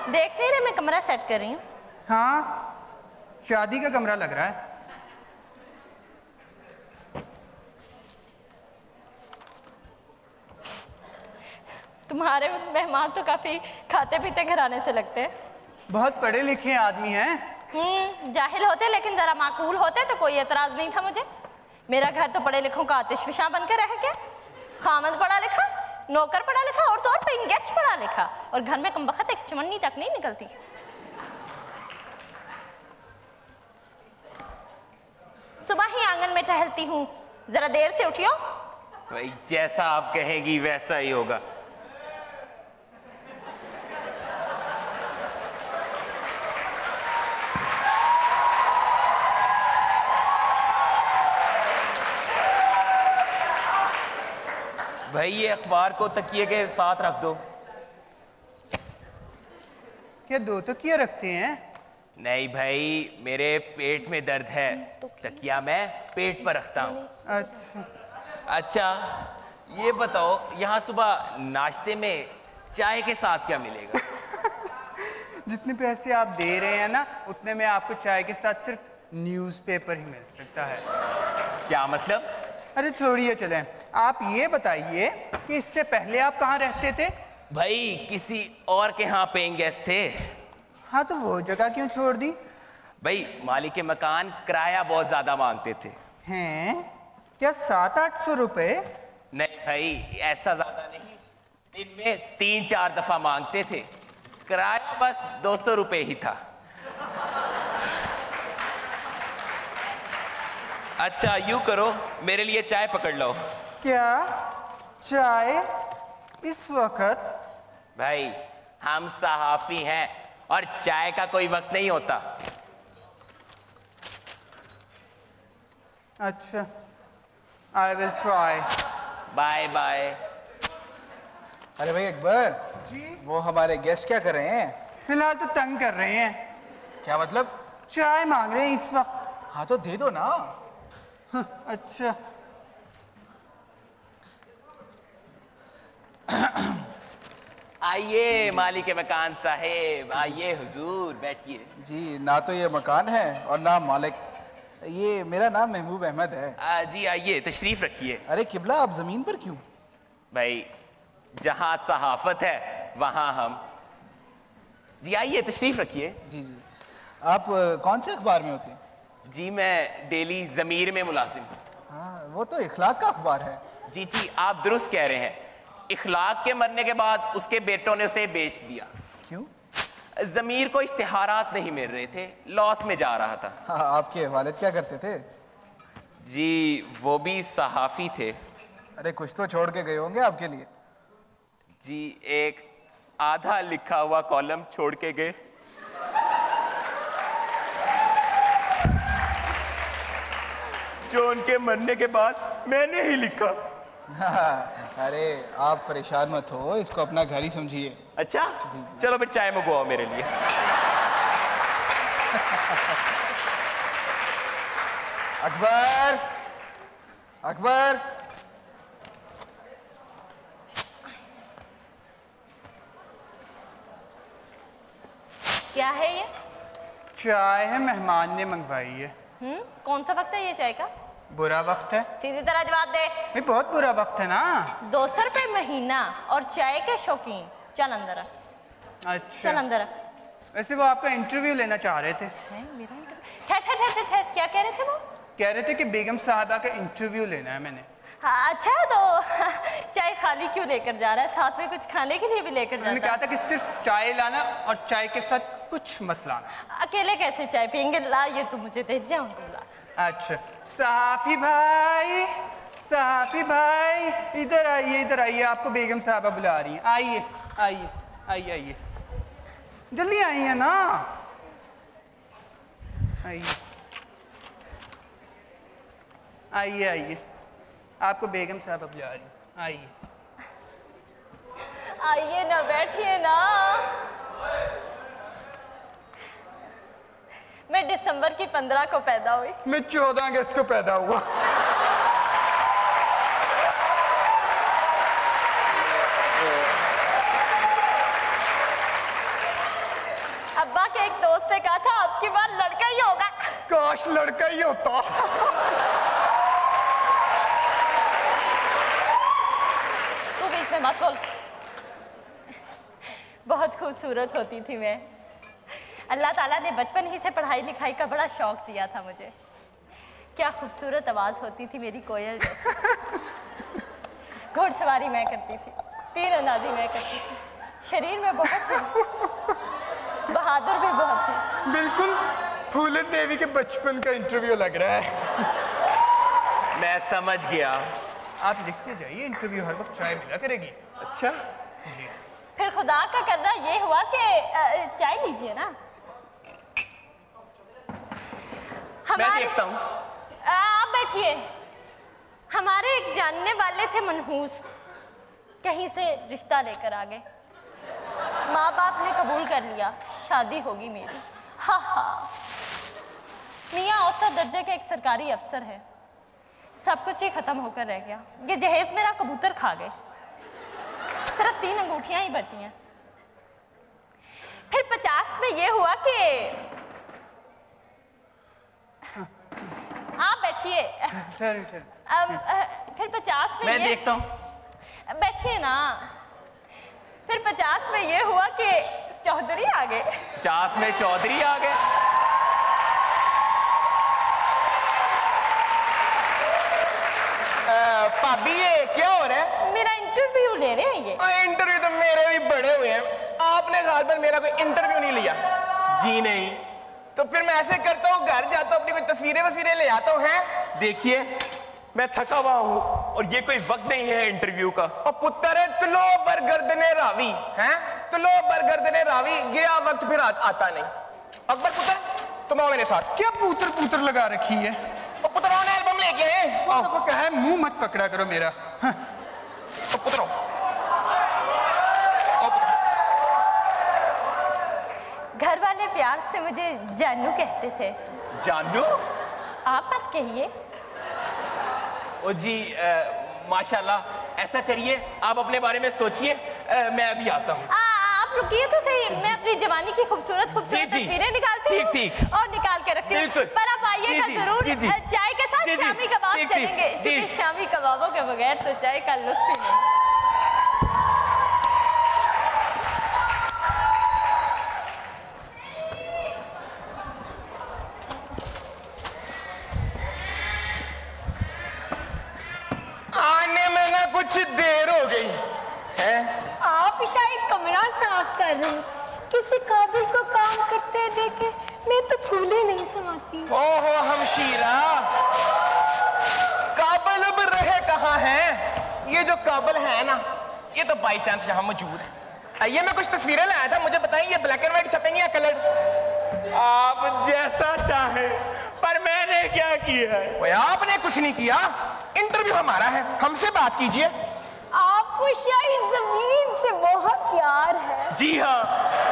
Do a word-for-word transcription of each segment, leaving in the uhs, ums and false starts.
देख नहीं रहे मैं कमरा सेट कर रही हूँ। हाँ, शादी का कमरा लग रहा है। तुम्हारे मेहमान तो काफी खाते पीते घराने से लगते हैं। बहुत पढ़े लिखे आदमी हैं। हम्म, जाहिल होते लेकिन जरा माकूल होते तो कोई एतराज नहीं था मुझे। मेरा घर तो पढ़े लिखों का आतिशफिशा बनकर रह गया। खामद पढ़ा लिखा, नौकर पढ़ा लिखा और तो और पेइंग गेस्ट पढ़ा लिखा, और घर में कमबख्त एक चमन्नी तक नहीं निकलती। सुबह ही आंगन में टहलती हूँ, जरा देर से उठियो। भाई जैसा आप कहेंगी वैसा ही होगा। भाई ये अखबार को तकिए के साथ रख दो। क्या दो तकिया रखते हैं? नहीं भाई, मेरे पेट में दर्द है, तकिया मैं पेट पर रखता हूँ। अच्छा अच्छा, ये बताओ यहाँ सुबह नाश्ते में चाय के साथ क्या मिलेगा? जितने पैसे आप दे रहे हैं ना, उतने में आपको चाय के साथ सिर्फ न्यूज़पेपर ही मिल सकता है। क्या मतलब? अरे छोड़िए, चलें। आप ये बताइए कि इससे पहले आप कहाँ रहते थे? भाई किसी और के यहाँ पेइंग गेस्ट थे। हाँ, तो वो जगह क्यों छोड़ दी? भाई मालिक के मकान किराया बहुत ज्यादा मांगते थे। हैं? क्या सात आठ सौ रुपए? नहीं भाई, ऐसा ज्यादा नहीं, दिन में तीन चार दफा मांगते थे। किराया बस दो सौ रुपए ही था। अच्छा यूं करो, मेरे लिए चाय पकड़ लो। क्या चाय इस वक्त? भाई हम सहाफी हैं और चाय का कोई वक्त नहीं होता। अच्छा, I will try. Bye bye. अरे भाई अकबर जी, वो हमारे गेस्ट क्या कर रहे हैं? फिलहाल तो तंग कर रहे हैं। क्या मतलब? चाय मांग रहे हैं इस वक्त। हाँ तो दे दो ना। हाँ, अच्छा। आइए मालिक के मकान साहेब, आइए हुजूर, बैठिए। जी, ना तो ये मकान है और ना मालिक। ये मेरा नाम महबूब अहमद है। आ, जी आइए, तशरीफ रखिए। अरे किबला, आप जमीन पर क्यों? भाई जहाँ सहाफत है वहाँ हम। जी आइए, तशरीफ रखिए। जी जी। आप अ, कौन से अखबार में होते हैं? जी मैं डेली ज़मीर में मुलाजिम हूँ। हाँ, वो तो इखलाक का अखबार है। जी जी, आप दुरुस्त कह रहे हैं। इखलाक के मरने के बाद उसके बेटों ने उसे बेच दिया। क्यों? ज़मीर को इश्तिहारात नहीं मिल रहे थे, लॉस में जा रहा था। हाँ, आपके वालिद क्या करते थे? जी वो भी सहाफ़ी थे। अरे कुछ तो छोड़ के गए होंगे आपके लिए। जी एक आधा लिखा हुआ कॉलम छोड़ के गए। जो उनके मरने के बाद मैंने ही लिखा। अरे आप परेशान मत हो, इसको अपना घर ही समझिए। अच्छा जी, जी। चलो फिर चाय मंगवाओ मेरे लिए। अकबर, अकबर। क्या है ये? चाय है, मेहमान ने मंगवाई है। हम्म, कौन सा वक्त है ये चाय का? बुरा वक्त है? सीधी तरह जवाब दे। ये बहुत बुरा वक्त है ना। दो सौ रुपये महीना और चाय के शौकीन। चल अंदर आ, अच्छा, चल अंदर आ। वैसे वो आपका इंटरव्यू लेना चाह रहे थे। हैं, मेरा इंटरव्यू? ठहर ठहर ठहर ठहर, क्या कह रहे थे वो? कह रहे थे कि बेगम साहबा का इंटरव्यू लेना है मैंने। हाँ, अच्छा तो चाय खाली क्यों लेकर जा रहा है? साथ में कुछ खाने के लिए भी लेकर उन्होंने जाता। कहा था कि सिर्फ चाय लाना और चाय के साथ कुछ मत लाना। अकेले कैसे चाय पियेंगे? ला ये तो मुझे दे जाओ। ला। अच्छा, सहाफी भाई, सहाफी भाई इधर आइए, इधर आइए, आपको बेगम साहबा बुला रही हैं। आइए आइए आइए आइए, जल्दी आइए ना, आइए आइए आइए, आपको बेगम साहबा बुला रही हैं। आइए आइए ना, बैठिए ना। मैं दिसंबर की पंद्रह को पैदा हुई। मैं चौदह अगस्त को पैदा हुआ। लड़का ही होता। तू बीच में मत बोल। बहुत खूबसूरत होती थी मैं। अल्लाह ताला ने बचपन ही से पढ़ाई लिखाई का बड़ा शौक दिया था मुझे। क्या खूबसूरत आवाज होती थी मेरी, कोयल जैसी। घोड़सवारी मैं करती थी, तीरंदाजी मैं करती थी, शरीर में बहुत थी, बहादुर भी बहुत थी। बिल्कुल फूलन देवी के बचपन का इंटरव्यू लग रहा है। मैं समझ गया। आप लिखते जाइए, इंटरव्यू हर वक्त चाय मिला करेगी। अच्छा जी। फिर खुदा का करना ये हुआ कि अ, चाय लीजिए ना। मैं देखता हूँ। आप बैठिए। हमारे एक जानने वाले थे मनहूस, कहीं से रिश्ता लेकर आ गए। माँ बाप ने कबूल कर लिया, शादी होगी मेरी। हा हा। मियाँ औसत दर्जे के एक सरकारी अफसर है। सब कुछ ही खत्म होकर रह गया। ये जहेज मेरा कबूतर खा गए। सिर्फ तीन अंगूठियां ही बची हैं। फिर पचास में ये हुआ कि आप बैठिए। ठहरे ठहरे। अब अ, फिर पचास में मैं ये देखता हूँ। बैठिए ना। फिर पचास में ये हुआ कि चौधरी आ गए। पचास में चौधरी आ गए। भाभी ये क्या हो रहा है? मेरा इंटरव्यू ले रहे हैं ये। इंटरव्यू तो मेरे भी बड़े हुए हैं, आपने गालबन मेरा कोई इंटरव्यू नहीं लिया। जी नहीं। तो फिर मैं ऐसे करता हूँ, घर जाता हूँ, अपनी कोई तस्वीरें वसीरें ले आता हूँ। हैं देखिए मैं थका हुआ हूँ और ये कोई वक्त नहीं है इंटरव्यू का। और पुत्र तुलो बरगर्दने रावी हैं, तुलो बरगर्दने रावी, गया वक्त फिर आ, आता नहीं। अकबर पुत्र तुम आओ मेरे साथ। क्या पुत्र पुत्र लगा रखी है? और पुत्र आओ ना, एल्बम लेके आए। सौ दफा कहा है, मुंह मत पकड़ा करो मेरा। हाँ। और पुत्र आओ। घर वाले प्यार से मुझे जानू कहते थे। जानू? आप मत कहिए। ओ जी आ, माशाल्लाह। ऐसा करिए आप अपने बारे में सोचिए, मैं अभी आता हूँ। आप रुकिए तो सही, मैं अपनी जवानी की खूबसूरत खूबसूरत जी, जी। तस्वीरें निकालती हूँ। ठीक, ठीक। और निकाल के रखती हूँ। बिल्कुल। पर आप आइएगा जी, जी, जरूर। जी, जी। चाय के साथ जी, जी। शामी कबाब ठीक, ठीक। चलेंगे, जी। क्योंकि शामी कबाबों के बगैर तो चाय का लुत्फ ही नहीं। आने में ना कुछ देर हो गई है। आप शायद कमरा साफ कर रहे हैं। किसी काबिल को काम करते देखे मैं तो फूले नहीं समाती। ओहो हमशीरा, काबल अब रहे कहाँ हैं? ये जो काबल है ना, ये तो बाई चांस यहाँ मौजूद है। ये मैं कुछ तस्वीरें लाया था, मुझे बताइए ये ब्लैक एंड व्हाइट छपेंगी या कलर? आप जैसा चाहे, पर मैंने क्या किया है? ओए आपने कुछ नहीं किया, इंटरव्यू हमारा है, हमसे बात कीजिए। आपको शायद जमीन से बहुत प्यार है। जी हाँ।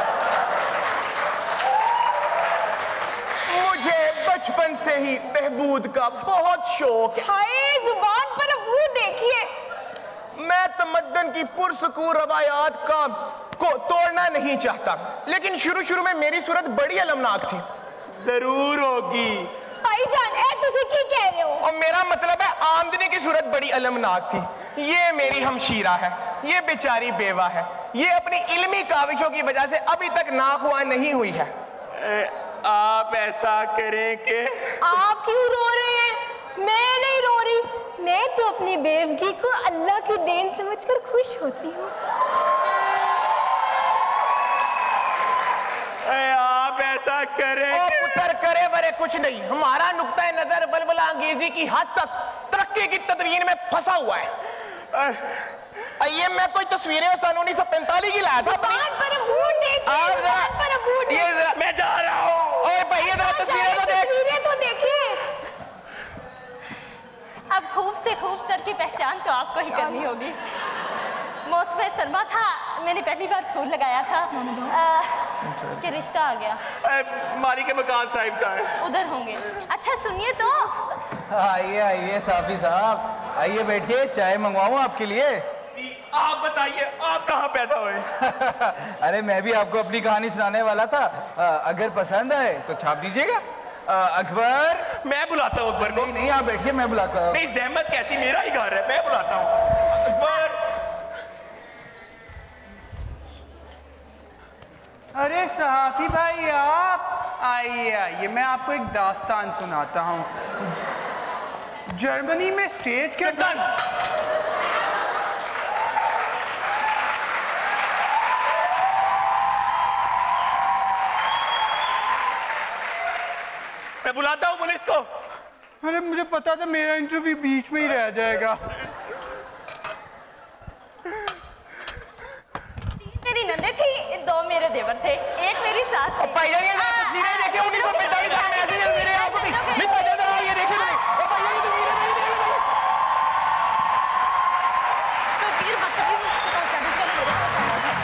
मुझे बचपन से ही बहबूद का बहुत शौक है। हाय जुबान पर अबू देखिए। मैं तमद्दन की पुरसकून रवायात का को तोड़ना नहीं चाहता, लेकिन शुरू शुरू में मेरी सूरत बड़ी अलमनाक थी। जरूर होगी। भाईजान ऐ तुझे क्या कह रहे हो? और मेरा मतलब है आमदनी की सूरत बड़ी अलमनाक थी। ये मेरी हमशीरा है, ये बेचारी बेवा है, ये अपनी इल्मी काविशों की वजह से अभी तक नाखुआ नहीं हुई है। ए, आप ऐसा करें कि आप क्यों रो रहे हैं? मैं नहीं रो रही, मैं तो अपनी बेवगी को अल्लाह की देन समझकर खुश होती हूँ। आप ऐसा करें ओ पुत्र करे बरे कुछ नहीं, हमारा नुक्ता नजर बलबला अंगेजी की हद तक तरक्की की तदवीन में फंसा हुआ है। ये मैं कोई तस्वीरें सन उन्नीस सौ पैंतालीस की लाया था। जुबान पर अबू देखिए, जुबान पर अबू देखिए। मैं जा रहा हूँ। ओए भाई ये जरा तस्वीरें तो देख। तस्वीरें तो देखिए। अब खूब से खूब तर की पहचान तो आपको ही करनी होगी। मौसम सरमा था, मैंने पहली बार फूल लगाया था आ, कि रिश्ता आ गया। मालिक के मकान साहिब का है। उधर होंगे। अच्छा सुनिए तो। आइए आइए साफी साहब, आइए बैठिए, चाय मंगवाऊं आपके लिए? आप बताइए आप कहाँ पैदा हुए? अरे मैं भी आपको अपनी कहानी सुनाने वाला था, आ, अगर पसंद आए तो छाप दीजिएगा। अकबर। मैं बुलाता हूँ अकबर को। नहीं नहीं, आप बैठिए, मैं बुलाता हूँ। नहीं, जहमत कैसी, मेरा ही घर है, मैं बुलाता हूँ अकबर। अरे सहाफी भाई आप आइए आइए, मैं आपको एक दास्तान सुनाता हूँ। जर्मनी में स्टेज के डन। मैं बुलाता हूँ पुलिस को। अरे मुझे पता था मेरा इंटरव्यू बीच में ही रह जाएगा। मेरी नंदे थी, दो मेरे देवर थे, एक मेरी सास थी। भाईजान ये तस्वीरें देखिए उन्नीस सौ पैंतालीस में ऐसी तस्वीरें आपको थी। नहीं भाईजान ये देखिए मैंने। ओ भाईजान ये तस्वीरें मैंने देखी नहीं। तो फिर बदतमीज उसको पहुंचा दी, चलो मेरे पास आ जाओ।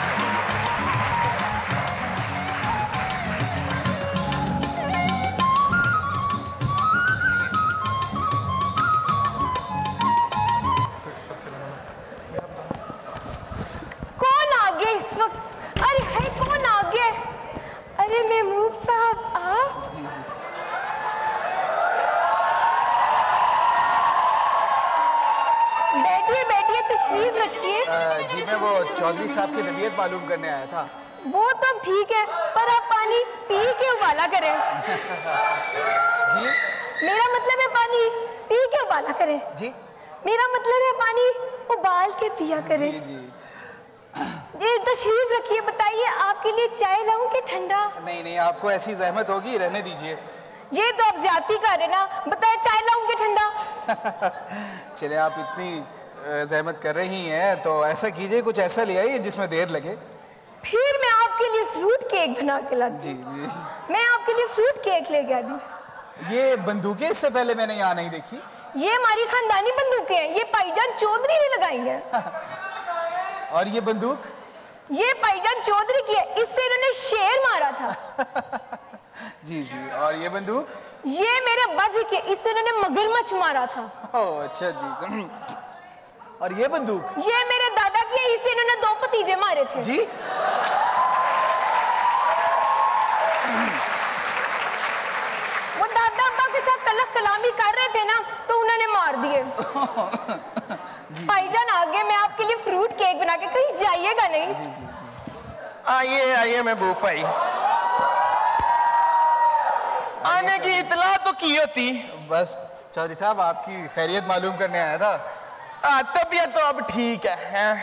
कौन आ गया इस वक्त? अरे है कौन आ गया? अरे महमूद साहब आप? बैठिए बैठिए, तशरीफ रखिए। अ, जी मैं वो चौधरी साहब की तबीयत मालूम करने आया था। वो तो ठीक है, पर आप पानी पी के उबाला करें। जी मेरा मतलब है पानी पी के उबाला करें। जी मेरा मतलब है पानी उबाल के पिया करें। जी जी। ये तशरीफ रखिए, बताइए आपके लिए चाय लाऊं कि ठंडा? नहीं नहीं, आपको ऐसी जहमत होगी, रहने दीजिए। ये तो आप ज्यादती कर रहे ना, बताए चाय लाऊं कि ठंडा? चले, आप इतनी अ, जहमत कर रही हैं तो ऐसा कीजिए, कुछ ऐसा ले आइए जिसमें देर लगे। फिर मैं आपके लिए फ्रूट केक बना के लाती। जी जी। मैं आपके लिए फ्रूट केक लेके आती। ये बंदूकें इससे पहले मैंने यहाँ नहीं देखी। ये हमारी खानदानी बंदूकें हैं, ये भाईजान चौधरी ने लगाई हैं। और ये बंदूक? ये भाईजान चौधरी की है, इससे इन्होंने शेर मारा था। जी जी। और ये बंदूक? ये मेरे अब्बा जी की है, इससे इन्होंने मगरमच्छ मारा था। ओह अच्छा जी। और ये बंदूक? ये मेरे दादा की है, इससे इन्होंने दो भतीजे मारे थे। जी। वो दादा अब्बा के साथ तलक कलामी कर रहे थे ना, तो उन्होंने मार दिए। भाईजान आगे मैं आपके लिए फ्रूट केक बना के, कहीं जाइएगा नहीं। जी जी जी। आइए आइए महबूब भाई, आने की इतला तो की होती। बस चौधरी साहब, आपकी खैरियत मालूम करने आया था। आ, तबीयत तो अब ठीक है, हैं?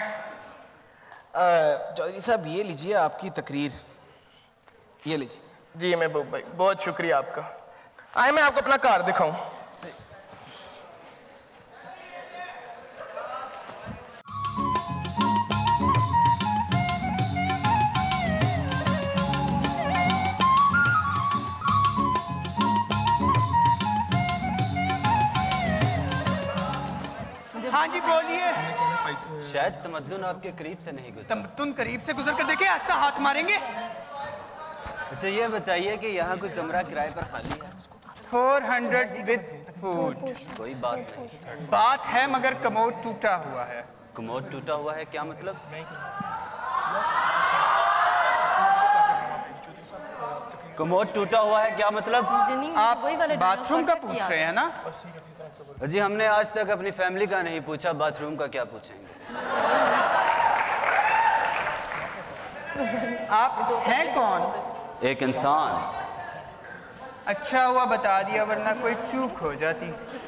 चौधरी साहब ये लीजिए आपकी तकरीर, ये लीजिए। जी महबूब भाई, बहुत शुक्रिया आपका। आए मैं आपको अपना कार दिखाऊं। हाँ जी बोलिए। शायद तमद्दुन आपके करीब से नहीं गुजरा। तुम करीब से गुजर कर देखे, ऐसा हाथ मारेंगे। अच्छा ये बताइए कि यहाँ कोई कमरा किराए पर खाली है? Four hundred with food. कोई बात नहीं। बात है मगर कमोड टूटा हुआ है। कमोड टूटा हुआ है क्या मतलब? कमोड टूटा हुआ है क्या मतलब? आप बाथरूम का पूछ रहे हैं ना? जी हमने आज तक अपनी फैमिली का नहीं पूछा, बाथरूम का क्या पूछेंगे? आप हैं कौन? एक इंसान। अच्छा हुआ बता दिया, वरना कोई चूक हो जाती।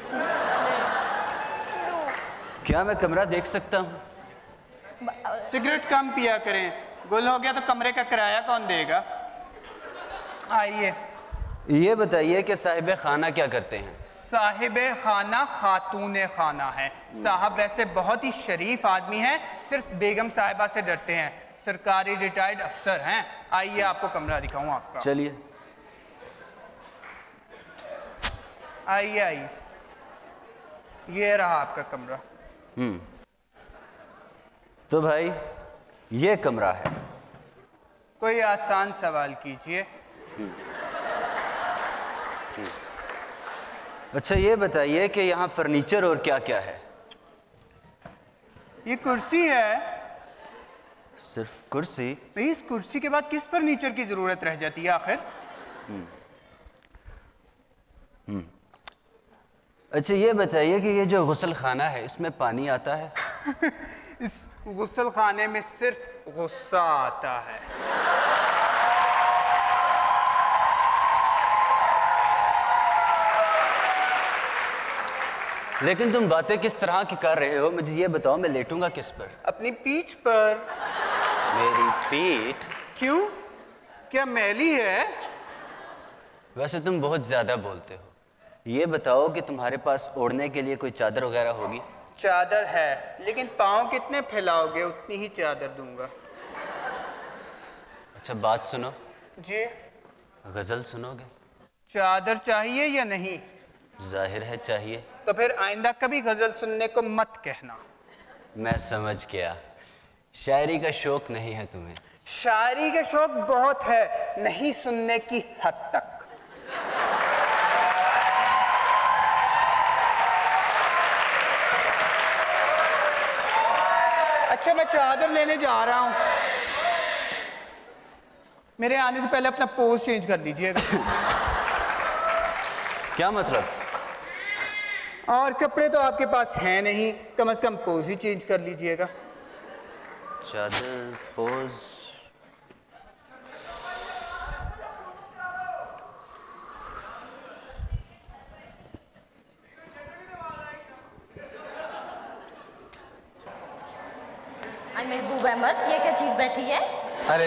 क्या मैं कमरा देख सकता हूँ? सिगरेट कम पिया करें, गुल हो गया तो कमरे का किराया कौन देगा? आइए। ये बताइए कि साहिब खाना क्या करते हैं? साहिब खाना खातून खाना है। साहब वैसे बहुत ही शरीफ आदमी हैं, सिर्फ बेगम साहिबा से डरते हैं। सरकारी रिटायर्ड अफसर हैं। आइए आपको कमरा दिखाऊं आपका। चलिए। आइए आइए, ये रहा आपका कमरा। हम्म तो भाई ये कमरा है। कोई आसान सवाल कीजिए। अच्छा ये बताइए कि यहाँ फर्नीचर और क्या क्या है? ये कुर्सी है। सिर्फ कुर्सी? भाई इस कुर्सी के बाद किस फर्नीचर की जरूरत रह जाती है आखिर? अच्छा ये बताइए कि ये जो गुस्ल खाना है इसमें पानी आता है? इस गुस्ल खाने में सिर्फ गुस्सा आता है। लेकिन तुम बातें किस तरह की कर रहे हो, मुझे ये बताओ, मैं लेटूंगा किस पर? अपनी पीठ पर। मेरी पीठ? क्यों, क्या मैली है? वैसे तुम बहुत ज्यादा बोलते हो। ये बताओ कि तुम्हारे पास ओढ़ने के लिए कोई चादर वगैरह होगी? चादर है, लेकिन पाँव कितने फैलाओगे उतनी ही चादर दूंगा। अच्छा बात सुनो। जी। गजल सुनोगे? चादर चाहिए या नहीं? जाहिर है चाहिए। तो फिर आइंदा कभी गजल सुनने को मत कहना। मैं समझ गया, शायरी का शौक नहीं है तुम्हें। शायरी का शौक बहुत है, नहीं सुनने की हद तक। अच्छा मैं चादर लेने जा रहा हूं, मेरे आने से पहले अपना पोज चेंज कर लीजिएगा। क्या मतलब? और कपड़े तो आपके पास हैं नहीं, कम से कम पोज ही चेंज कर लीजिएगा। चादर, पोज। आई महबूब अहमद, ये क्या चीज बैठी है? अरे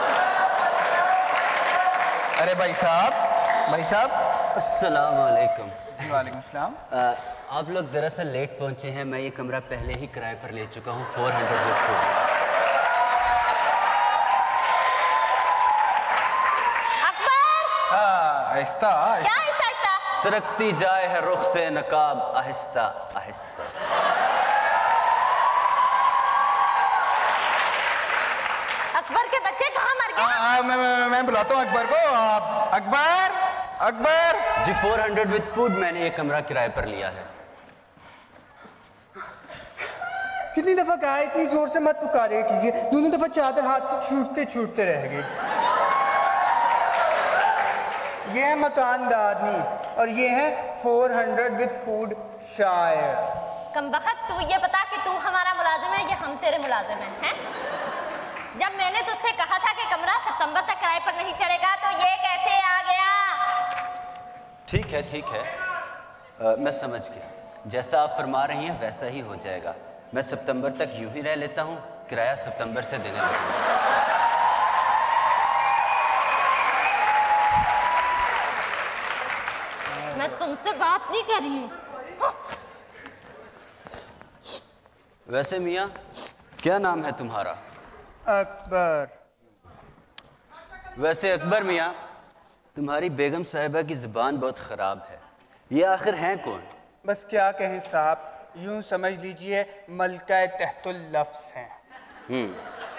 अरे भाई साहब, भाई साहब। अस्सलाम वालेकुम। जी वालेकुम सलाम। आप लोग दरअसल लेट पहुंचे हैं, मैं ये कमरा पहले ही किराए पर ले चुका हूँ, four hundred with food. Akbar! आहिस्ता क्या आहिस्ता आहिस्ता? सरकती जाए है रुख से नकाब, आहिस्ता आहिस्ता। अकबर के बच्चे कहाँ मर गए? आ, आ, मैं, मैं, मैं बुलाता हूँ अकबर को। आ, अकबर, अकबर। जी फोर हंड्रेड विद फूड मैंने ये कमरा किराए पर लिया है। कितनी दफा कहा है इतनी जोर से मत पुकारे कीजिए, दोनों दफा चादर हाथ से छूटते छूटते रह गई। ये है मकानदारनी और ये है फोर हंड्रेड विद फूड शायर। कमबख्त, तू ये बता कि तू हमारा मुलाजिम है या हम तेरे मुलाजिम हैं? हैं? जब मैंने तुझसे कहा था कि कमरा सितंबर तक किराए पर नहीं चढ़ेगा, तो ये कैसे आ गया? ठीक है ठीक है, आ, मैं समझ गया, जैसा आप फरमा रही हैं वैसा ही हो जाएगा। मैं सितंबर तक यूं ही रह लेता हूँ, किराया सितंबर से देने लगूंगा। मैं तुमसे बात नहीं कर रही हूँ। वैसे मियाँ, क्या नाम है तुम्हारा? अकबर। वैसे अकबर मियाँ, तुम्हारी बेगम साहिबा की ज़ुबान बहुत ख़राब है, ये आखिर हैं कौन? बस क्या कहें साहब, यूं समझ लीजिए मलका तहतुल लफ्ज़ हैं। हम्म